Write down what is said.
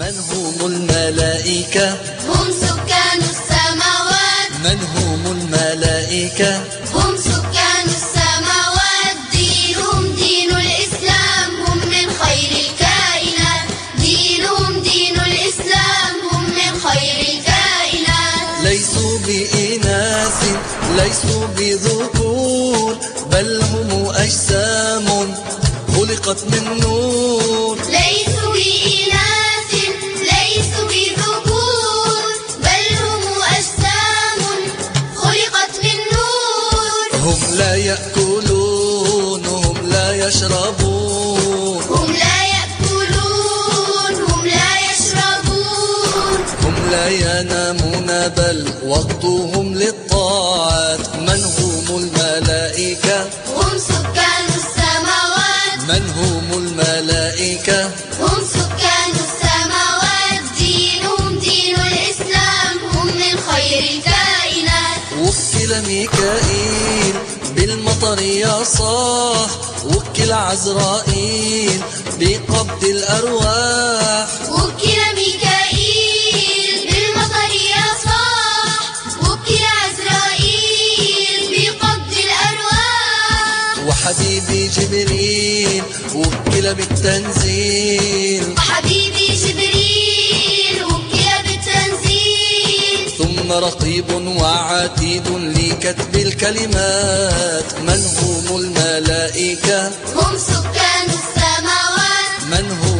من هم الملائكة؟ هم سكان السماوات. من هم الملائكة؟ هم سكان السماوات. دينهم دين الإسلام، هم من خير الكائنات. دينهم دين الإسلام، هم من خير الكائنات. ليسوا بإناث ليسوا بذكور، بل هم أجسام خلقت من نور. ليسوا بإناث ليسوا بذكور، بل هم أجسام خلقت من نور. هم لا يأكلون هم لا يشربون. هم لا يأكلون هم لا يشربون. هم لا ينامون بل وقتهم للطاعات. من هم الملائكة؟ هم سكان السماوات. من هم الملائكة؟ هم سكان السماوات. دينهم دين الإسلام، هم من خير الكائنات. وكل ميكائيل بالمطر يا صاح، وكل عزرائيل بقبض الأرواح. وكل ميكائيل بالمطر يا صاح، وكل عزرائيل بقبض الأرواح. وحبيبي جبريل وكل بالتنزيل. وحبيبي جبريل وكل بالتنزيل. ثم رقيب وعتيد لكتب الكلمات. من هم الملائكة؟ هم سكان السماوات. من هم